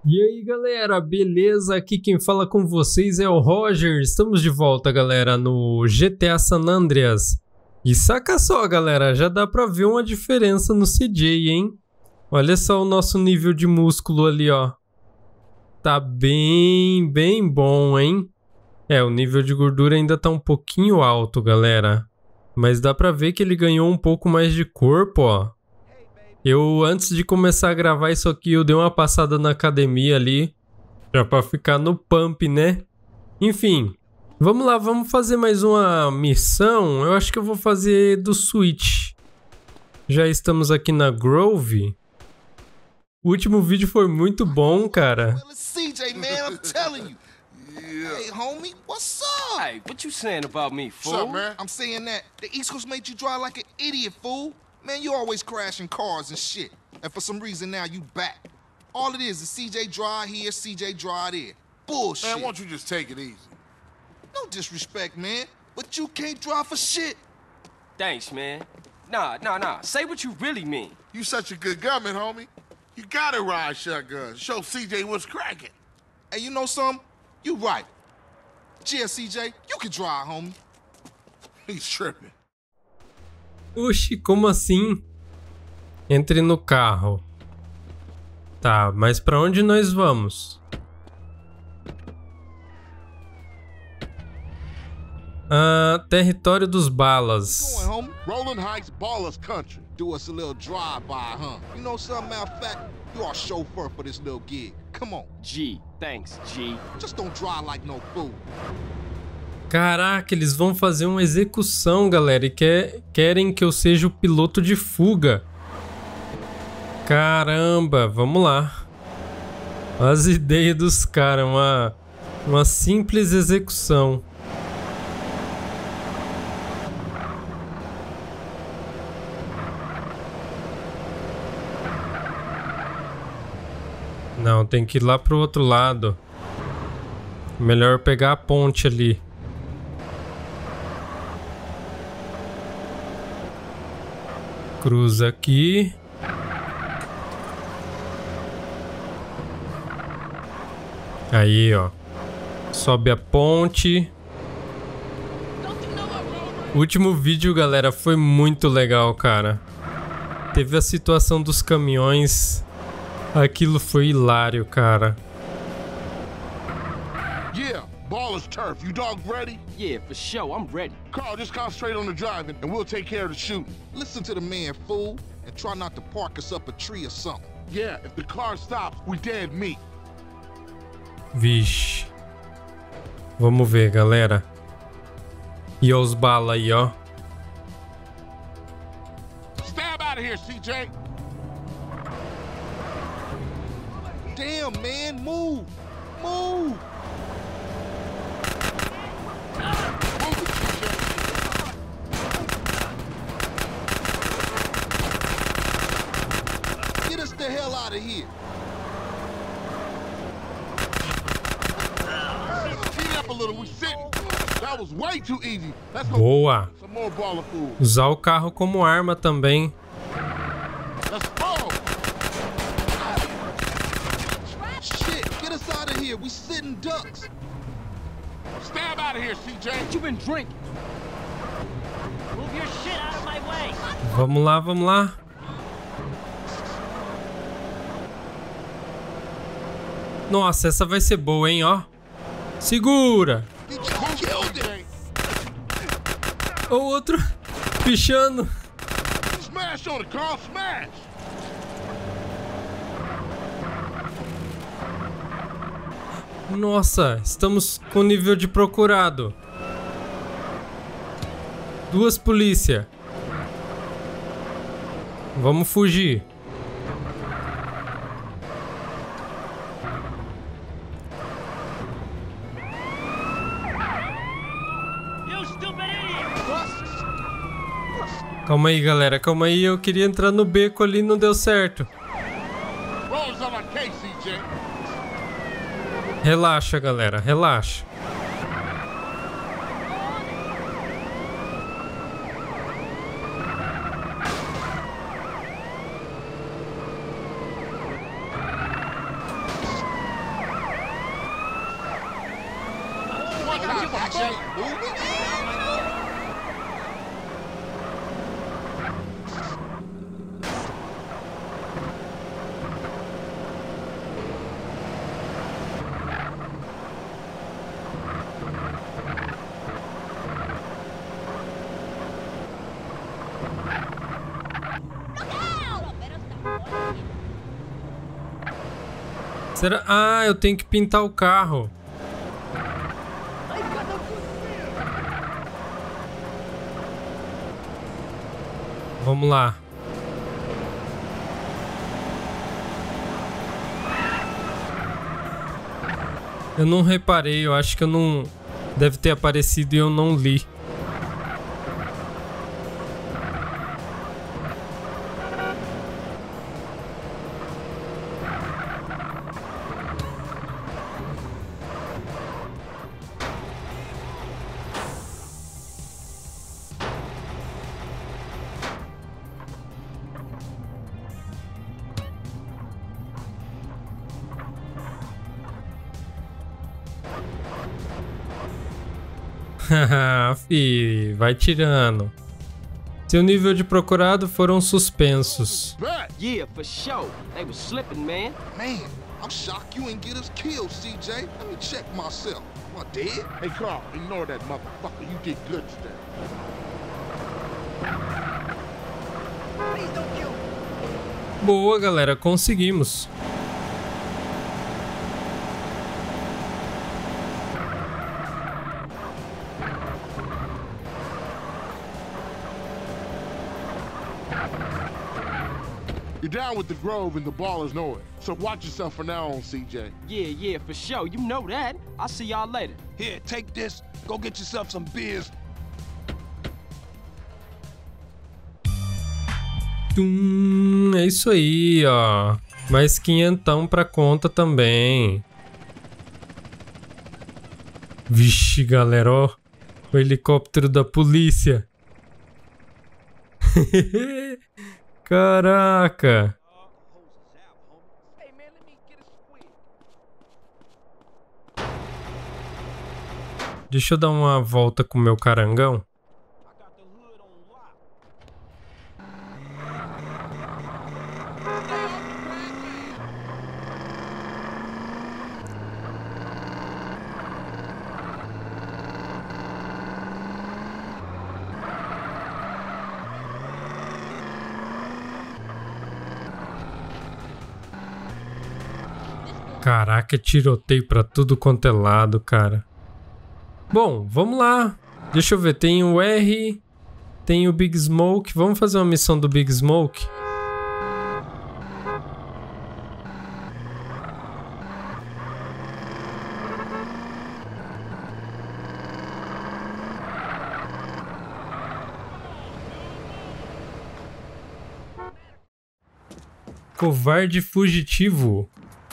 E aí galera, beleza? Aqui quem fala com vocês é o Roger. Estamos de volta galera no GTA San Andreas. E saca só galera, já dá pra ver uma diferença no CJ, hein? Olha só o nosso nível de músculo ali, ó. Tá bem bom, hein? O nível de gordura ainda tá um pouquinho alto galera. Mas dá pra ver que ele ganhou um pouco mais de corpo, ó. Antes de começar a gravar isso aqui, eu dei uma passada na academia ali. Já pra ficar no pump, né? Enfim, vamos lá, vamos fazer mais uma missão. Eu acho que eu vou fazer do Switch. Já estamos aqui na Grove. O último vídeo foi muito bom, cara. CJ, man, I'm telling you. Hey, homie, what's up? Hey, what you saying about me, fool? What's up, man? I'm saying that the East Coast made you drive like an idiot, fool. Man, you always crashing cars and shit. And for some reason now you back. All it is CJ drive here, CJ drive there. Bullshit. Man, why don't you just take it easy? No disrespect, man, but you can't drive for shit. Thanks, man. Nah. Say what you really mean. You such a good gunman, homie. You gotta ride shotguns. Show CJ what's cracking. Hey, you know something? You right. Yeah, CJ, you can drive, homie. He's tripping. Oxi, como assim? Entre no carro. Tá, mas pra onde nós vamos? Território dos Balas. Going, homie. Rolling Heights, Ballers Country. Do us a little drive-by, huh? You know something, matter of fact, you are chauffeur for this little gig. Come on. G, thanks, G. Just don't drive like no fool. Caraca, eles vão fazer uma execução, galera, e querem que eu seja o piloto de fuga. Caramba, vamos lá. As ideias dos caras, uma simples execução. Não, tem que ir lá pro outro lado. Melhor pegar a ponte ali. Cruza aqui. Aí, ó. Sobe a ponte. O último vídeo, galera, foi muito legal, cara. Teve a situação dos caminhões. Aquilo foi hilário, cara. Yeah, Ballers turf. You dogs ready? Yeah, for sure, I'm ready. Carl, just concentrate on the driving and we'll take care of the shooting. Listen to the man, fool, and try not to park us up a tree or something. Yeah, if the car stops, we dead meat. Vixe. Vamos ver, galera. E os bala aí, ó. Stab out of here, CJ. Damn, man, move! Move! Move it, CJ. Get us the hell out of here! Speed up a little, we sitting. That was way too easy. Let's go. Boa. Some more baller food. Usar o carro como arma também. Let's go. Shit, get us out of here, we sitting ducks! Stab out of here, CJ. What you been drinking? Move your shit out of my way! Vamos lá, vamos lá. Nossa, essa vai ser boa, hein, ó. Segura. You just killed it! O outro pichando. Smash on it, Carl. Smash. Nossa, estamos com nível de procurado. Duas polícia. Vamos fugir. You stupid idiot! Calma aí, galera. Calma aí. Eu queria entrar no beco ali, não deu certo. Rolls on my case, CJ. Relaxa, galera. Relaxa. Será? Ah, eu tenho que pintar o carro. Vamos lá. Eu não reparei, eu acho que eu não... Deve ter aparecido e eu não li. Haha, fi, vai tirando. Seu nível de procurado foram suspensos. Yeah, for sure. They was slipping, man. Man, I'm shocked you ain't get us killed, CJ. Let me check myself. Am I dead? Hey, Carl, ignore that motherfucker. You did good today. Boa, galera, conseguimos. You're down with the Grove and the Ballers know it. So watch yourself from now on, CJ. Yeah, for sure. You know that. I'll see y'all later. Here, take this. Go get yourself some beers. É isso aí, ó. Mais 500 pra conta também. Vixe, galera, ó. O helicóptero da polícia. Caraca. Deixa eu dar uma volta com o meu carangão. Caraca, tiroteio pra tudo quanto é lado, cara. Bom, vamos lá. Deixa eu ver, tem o R, tem o Big Smoke. Vamos fazer uma missão do Big Smoke? Covarde fugitivo.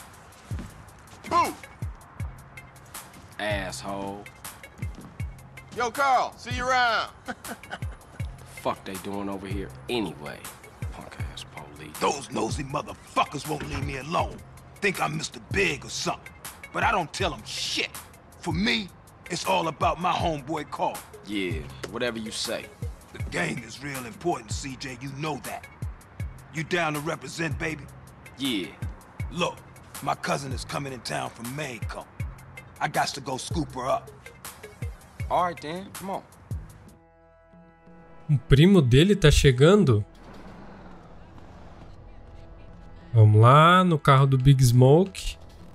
Asshole. Yo, Carl, see you around. Fuck they doing over here anyway? Punk ass police. Those nosy motherfuckers won't leave me alone. Think I'm Mr. Big or something. But I don't tell them shit. For me, it's all about my homeboy Carl. Yeah, whatever you say. The gang is real important, CJ, you know that. You down to represent, baby? Yeah. Look, my cousin is coming in town from Mayco. I got to go scoop her up. All right, then. Come on. O primo dele tá chegando? Vamos lá, no carro do Big Smoke.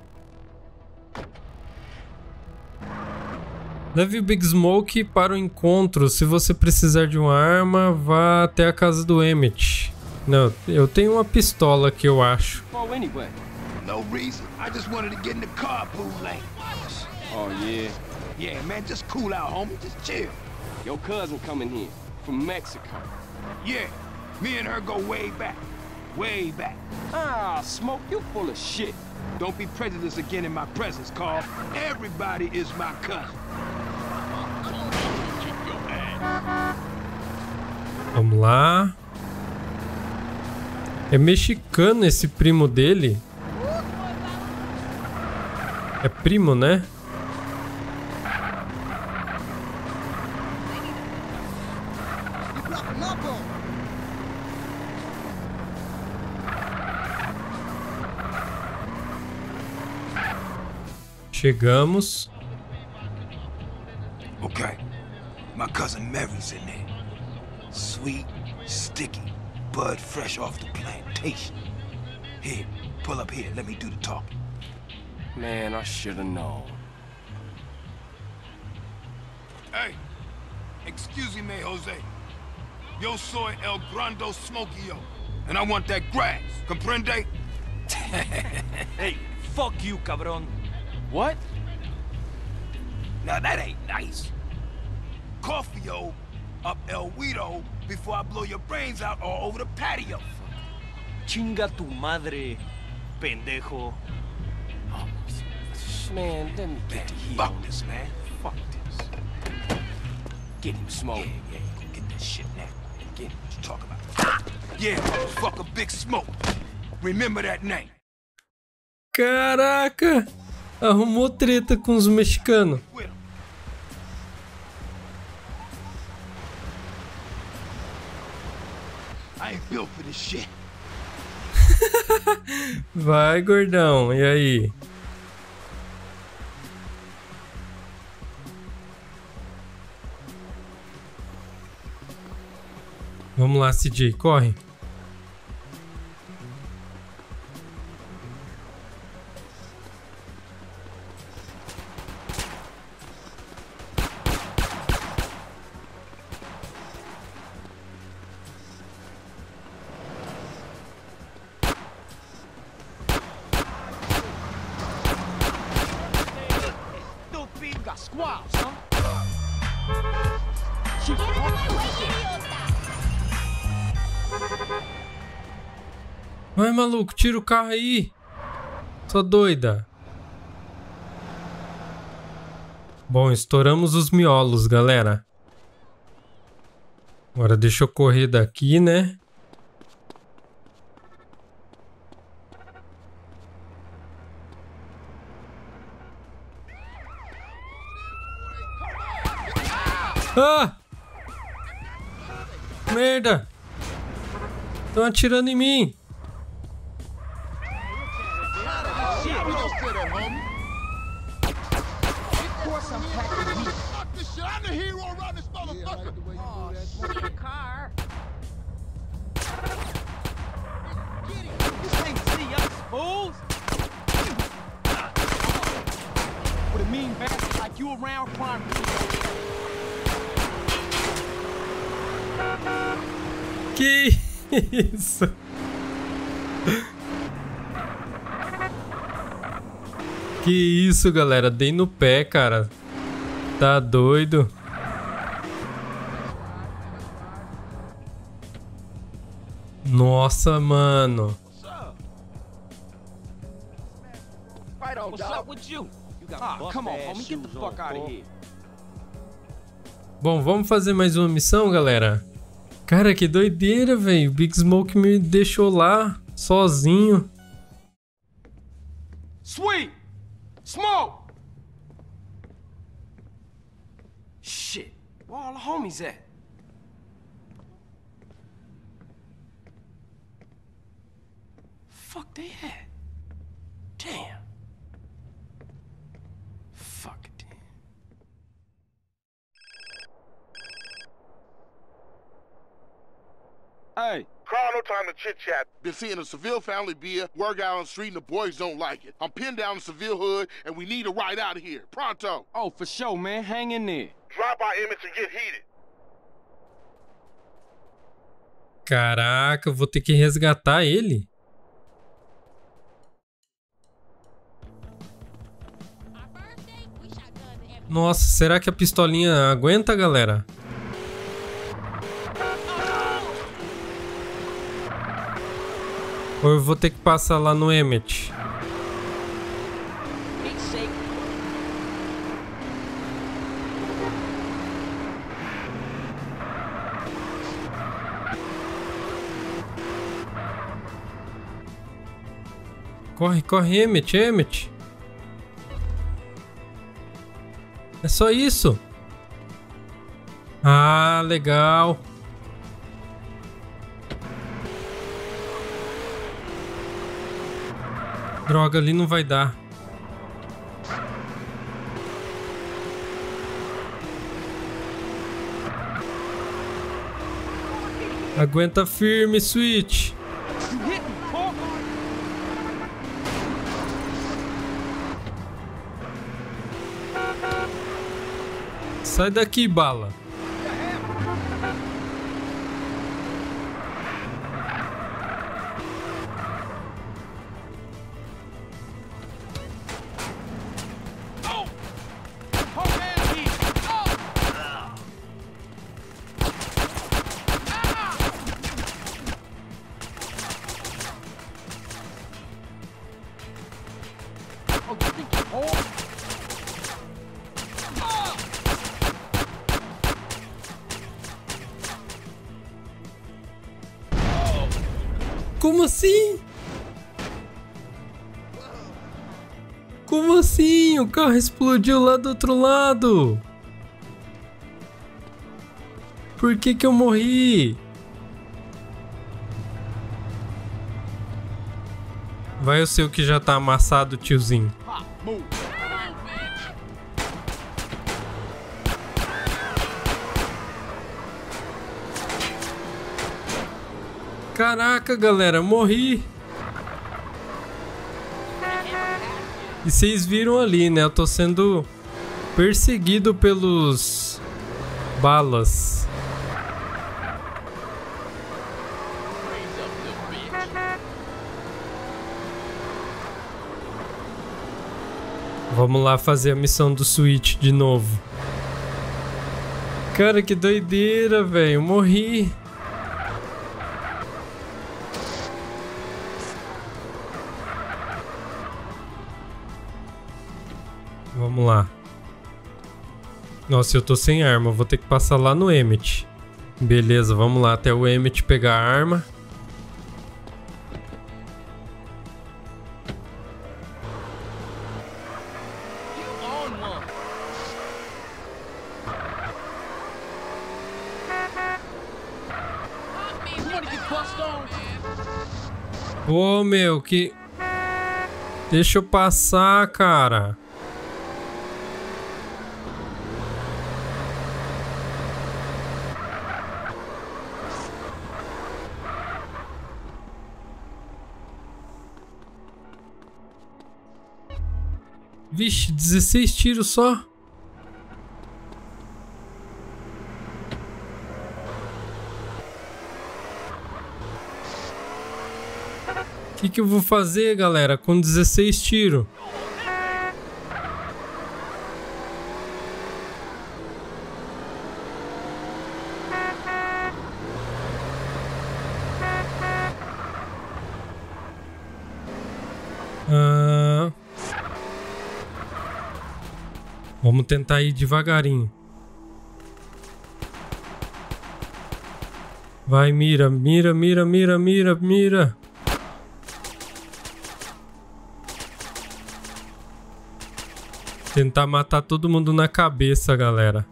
Leve o Big Smoke para o encontro. Se você precisar de uma arma, vá até a casa do Emmett. Não, eu tenho uma pistola aqui, eu acho. Oh, anyway. No reason. I just wanted to get in the carpool lane. Oh, yeah. Yeah, man, just cool out, homie. Just chill. Your cousin coming here from Mexico. Yeah, me and her go way back. Way back. Ah, Smoke, you full of shit. Don't be prejudiced again in my presence, Carl. Everybody is my cousin. Vamos lá. É mexicano esse primo dele. É primo, né? Chegamos. Okay. My cousin Mary's in there. Sweet, sticky, bud fresh off the plantation. Here, pull up here. Let me do the talking. Man, I should have known. Hey, excuse me, Jose. Yo soy El Grande Smokio, and I want that grass. Comprende? Hey, fuck you, cabron. What? Now that ain't nice. Coffee-o up El Guido before I blow your brains out all over the patio. Chinga tu madre, pendejo. Man, let me get the heat Fuck on this, man. Fuck this. Get him, Smoke. Yeah, go get that shit now. Get what you talking about. Yeah, motherfucker, Big Smoke. Remember that name. Caraca! Arrumou treta com os mexicanos. With him. I ain't built for this shit. Vai, gordão. E aí? Vamos lá, CJ, corre. Stupid, got squaws, huh? Vai, maluco, tira o carro aí. Sua doida. Bom, estouramos os miolos, galera. Agora deixa eu correr daqui, né? Ah! Merda! Estão atirando em mim! Que isso? Que isso, galera? Dei no pé, cara. Tá doido? Nossa, mano. What's up with you? Come on, homie, get the fuck out of here. Bom, vamos fazer mais uma missão, galera? Cara, que doideira, velho. O Big Smoke me deixou lá, sozinho. Sweet! Smoke! Shit, where all the homies at? Fuck they at? Damn. Fuck it, damn. Hey, Carl, no time to chit-chat. Been seeing a Seville family beer, work out on the street, and the boys don't like it. I'm pinned down in Seville hood, and we need a ride out of here. Pronto. oh, for sure, man. Hang in there. Drop by Emmett and get heated. Caraca, eu vou ter que resgatar ele? Nossa, será que a pistolinha aguenta, galera? Ou eu vou ter que passar lá no Emmett? Corre, corre, Emmett, Emmett. É só isso? Ah, legal. Droga, ali não vai dar. Aguenta firme, Switch. Sai daqui, bala. Como assim? Como assim? O carro explodiu lá do outro lado. Por que que eu morri? Vai o seu que já tá amassado, tiozinho. Caraca, galera, morri. E vocês viram ali, né? Eu tô sendo perseguido pelos balas. Vamos lá fazer a missão do Switch de novo. Cara, que doideira, velho. Morri. Vamos lá. Nossa, eu tô sem arma. Vou ter que passar lá no Emmett. Beleza, vamos lá até o Emmett pegar a arma. Pô, meu, que... Deixa eu passar, cara. Vixe, 16 tiros só. O que eu vou fazer, galera, com 16 tiros? Vamos tentar ir devagarinho. Vai, mira, mira, mira, mira, mira, mira. Tentar matar todo mundo na cabeça, galera.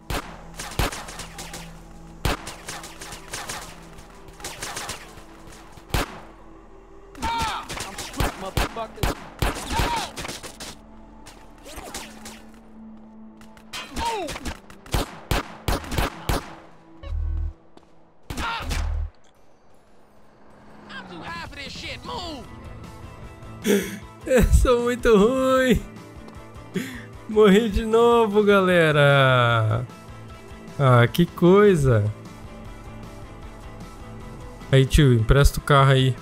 Eu sou muito ruim. Morri de novo, galera. Ah, que coisa. Aí, tio, empresta o carro aí.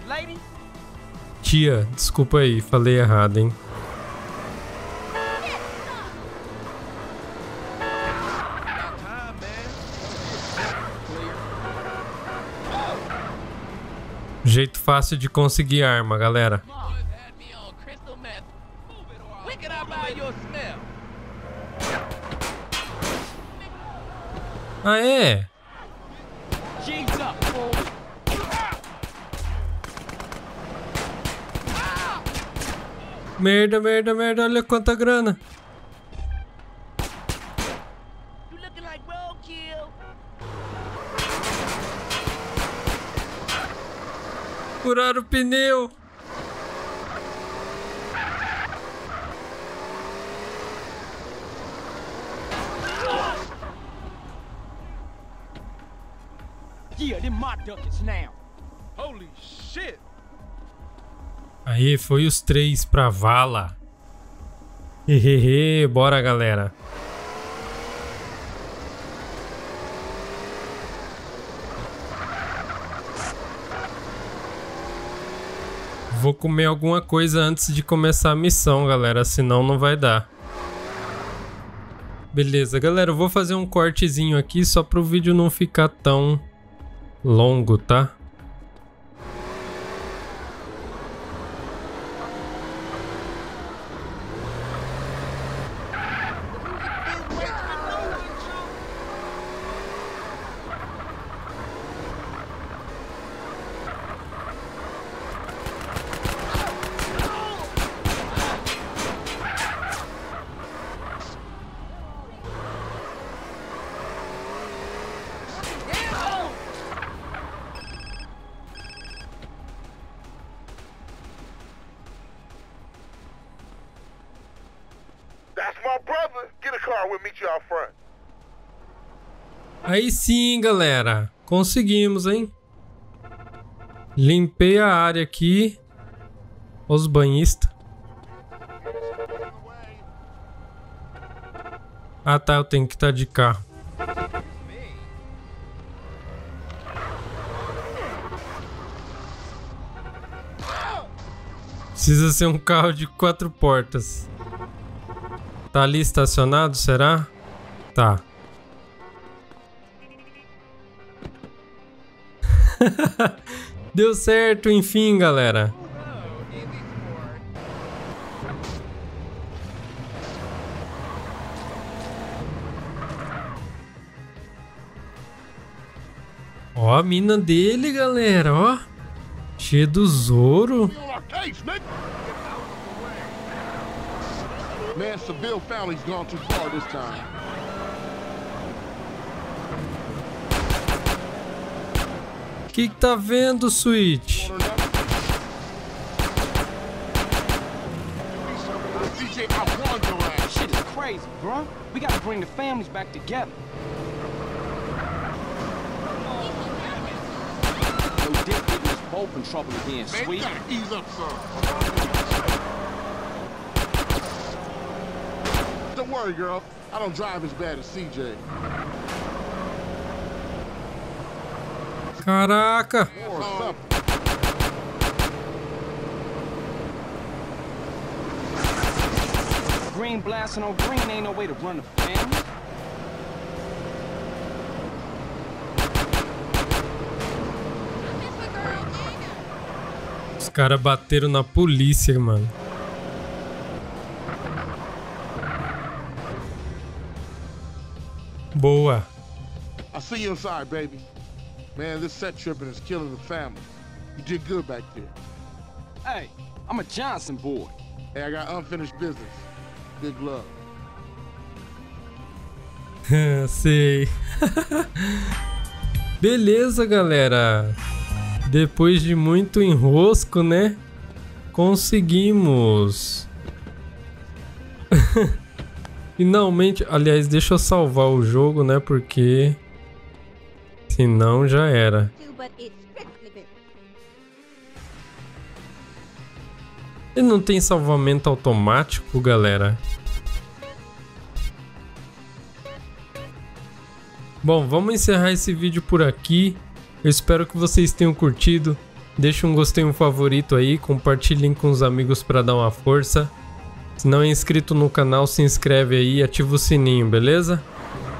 Tia, desculpa aí, falei errado, hein. Jeito fácil de conseguir arma, galera. Ah, é? Merda, merda, merda, olha quanta grana. Furaram o pneu. Yeah, them my ducats now. Holy shit! Aí, foi os 3 pra vala. Hehehe, bora galera. Vou comer alguma coisa antes de começar a missão, galera, senão não vai dar. Beleza, galera, eu vou fazer um cortezinho aqui só para o vídeo não ficar tão longo, tá? That's my brother. Get a car, we'll meet you out front. Aí sim, galera. Conseguimos, hein? Limpei a área aqui. Os banhistas. Ah, tá. Eu tenho que estar de carro. Precisa ser um carro de 4 portas. Tá ali estacionado, será? Tá. Deu certo, enfim, galera. Ó a mina dele, galera, ó. Cheia dos ouro. Man, Seville family's gone too far this time. Que tá vendo, Switch? CJ, I warned your ass. Shit is crazy, bro. We gotta bring the families back together. Yo, Dick getting us both in trouble again, Man, sweet. you gotta ease up some. Don't worry, girl. I don't drive as bad as CJ. Caraca! Or something. Green blasting on green ain't no way to run the family. Os caras bateram na polícia, mano. Boa. I'll see you inside, baby. Man, this set tripping is killing the family. You did good back there. Hey, I'm a Johnson boy. Hey, I got unfinished business. Big love. Sei. Beleza, galera. Depois de muito enrosco, né? Conseguimos. Finalmente. Aliás, deixa eu salvar o jogo, né? Porque senão já era. Ele não tem salvamento automático, galera. Bom, vamos encerrar esse vídeo por aqui. Eu espero que vocês tenham curtido. Deixe um gostei, um favorito aí. Compartilhem com os amigos para dar uma força. Se não é inscrito no canal, se inscreve aí e ativa o sininho, beleza?